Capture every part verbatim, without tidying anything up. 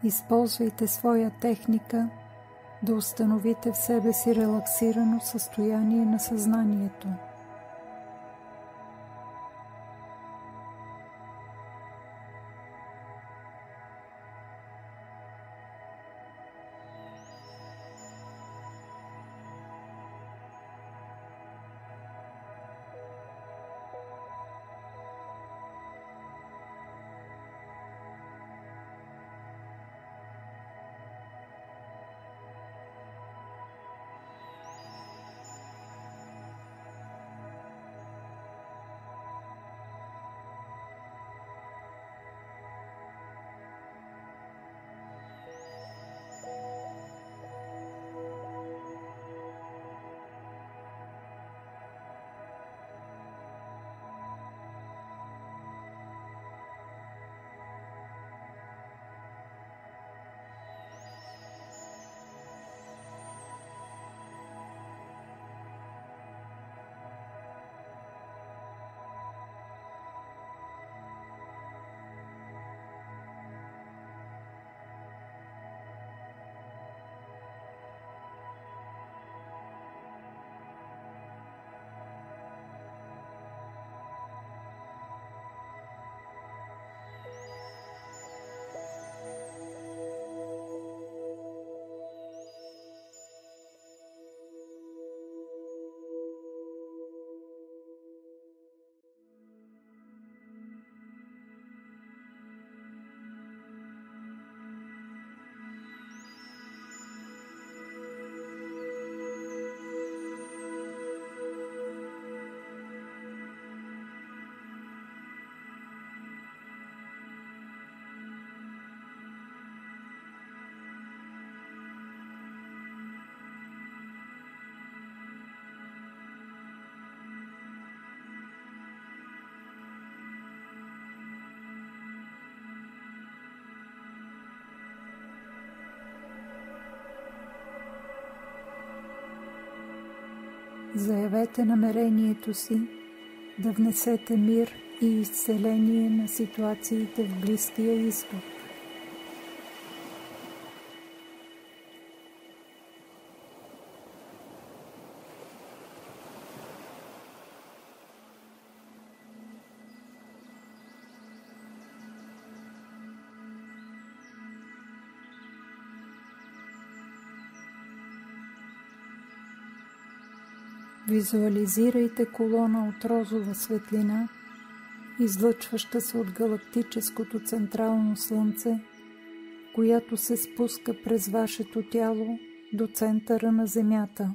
Използвайте своя техника да установите в себе си релаксирано състояние на съзнанието. Заявете намерението си да внесете мир и изцеление на ситуациите в Близкия изток. Визуализирайте колона от розова светлина, излъчваща се от галактическото централно слънце, която се спуска през вашето тяло до центъра на Земята.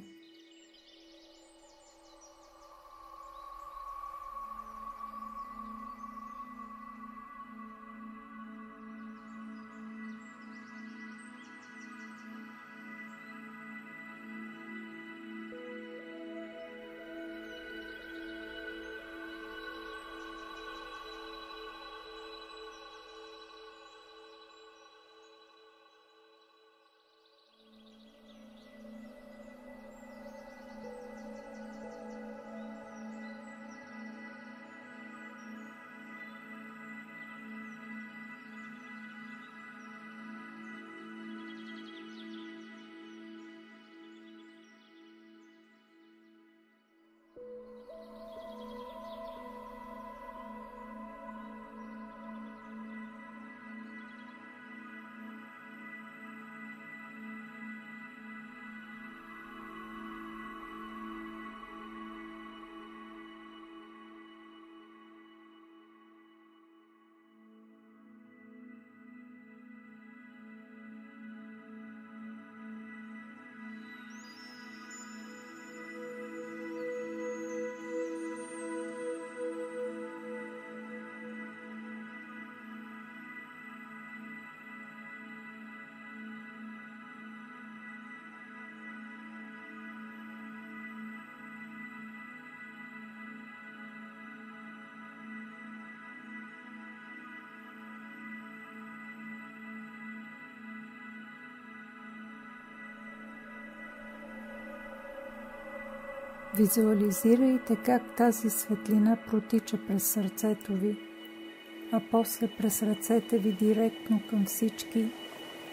Визуализирайте как тази светлина протича през сърцето ви, а после през ръцете ви директно към всички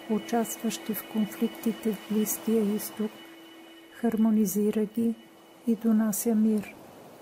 участващи в конфликтите в Близкия изток, хармонизира ги и донася мир.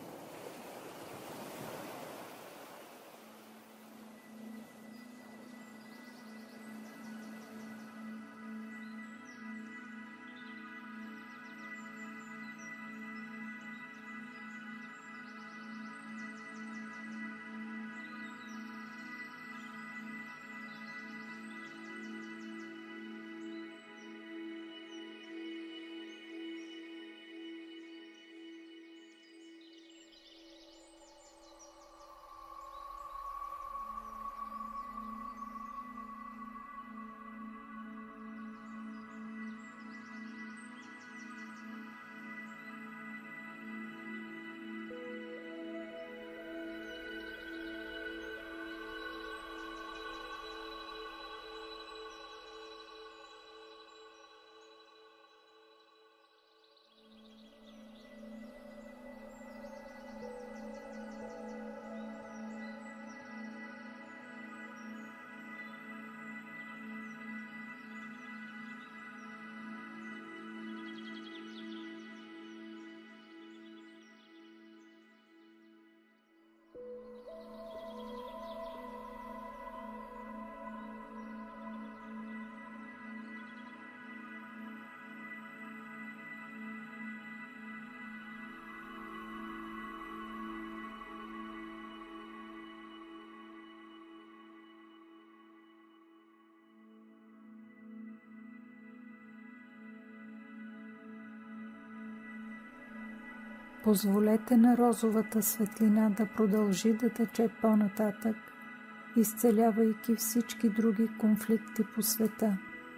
Позволете на розовата светлина да продължи да тече по-нататък, изцелявайки всички други конфликти по света.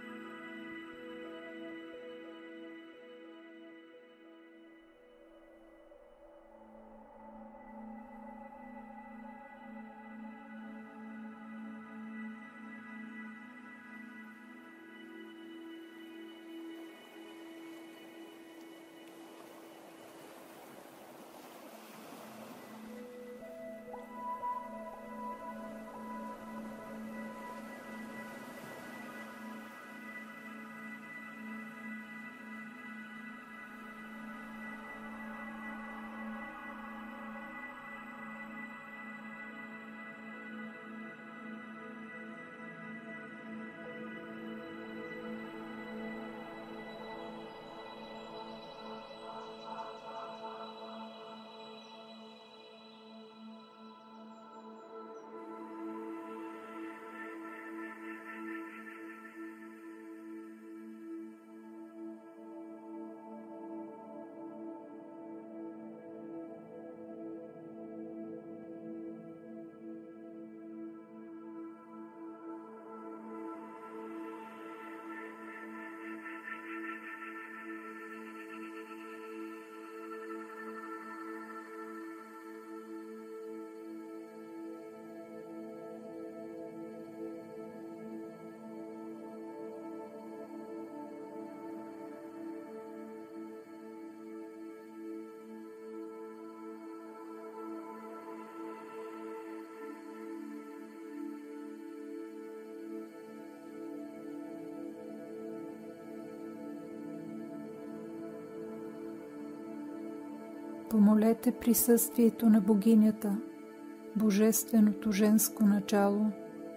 Помолете присъствието на богинята, божественото женско начало,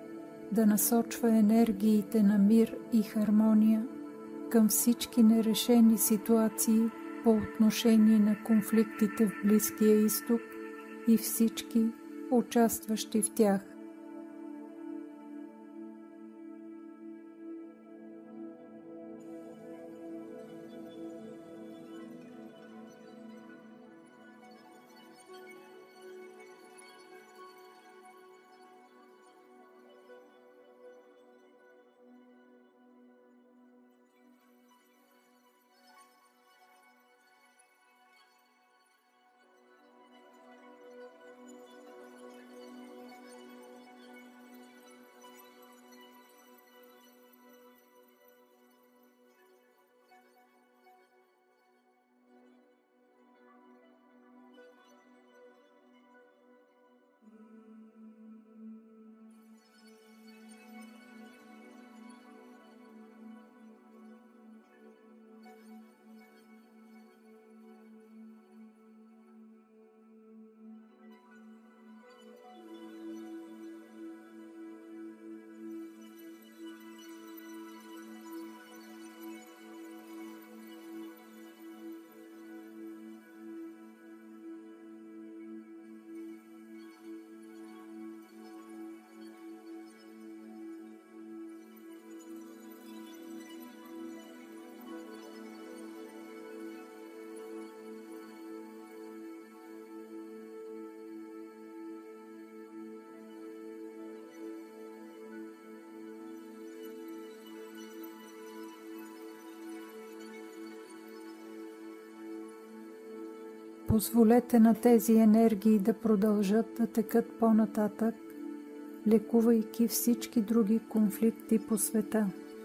да насочва енергиите на мир и хармония към всички нерешени ситуации по отношение на конфликтите в Близкия изток и всички участващи в тях. Позволете на тези енергии да продължат да текат по-нататък, лекувайки всички други конфликти по света.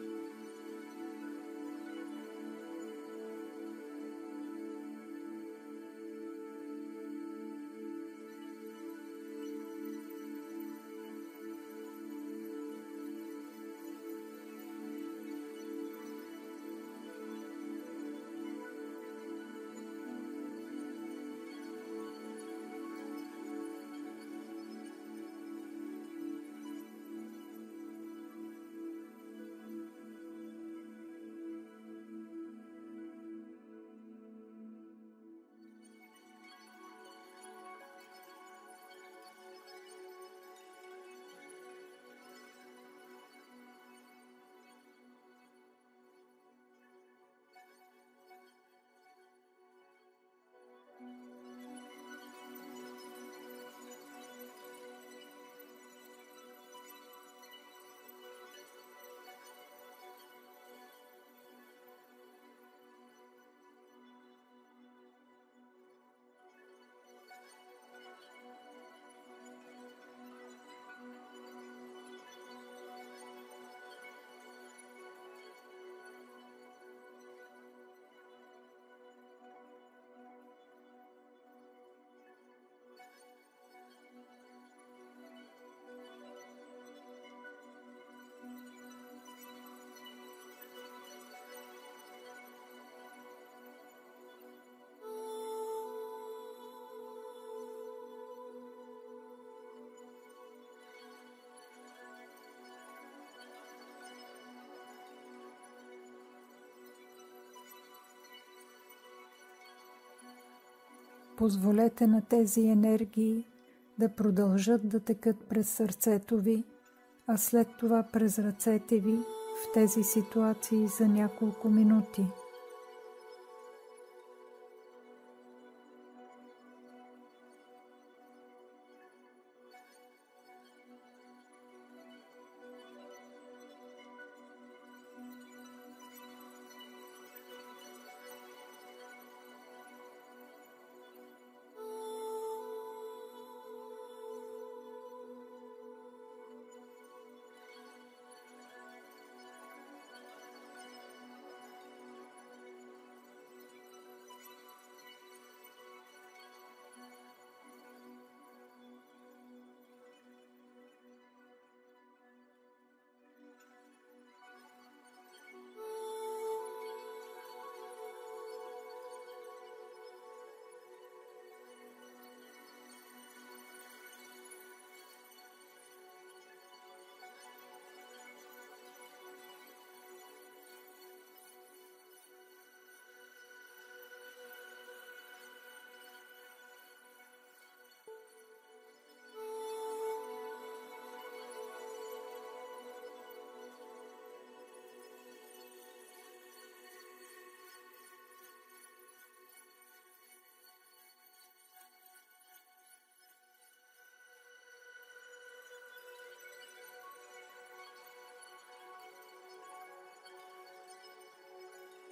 Позволете на тези енергии да продължат да текат през сърцето ви, а след това през ръцете ви в тези ситуации за няколко минути.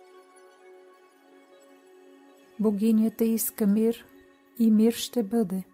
Богинята иска мир и мир ще бъде.